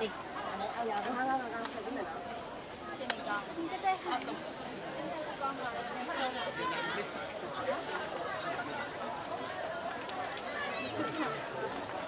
đi. Ao giờ nó nó cái này. Trên này con. Cái đây. Con rồi. Hãy subscribe cho kênh Ghiền Mì Gõ để không bỏ lỡ những video hấp dẫn.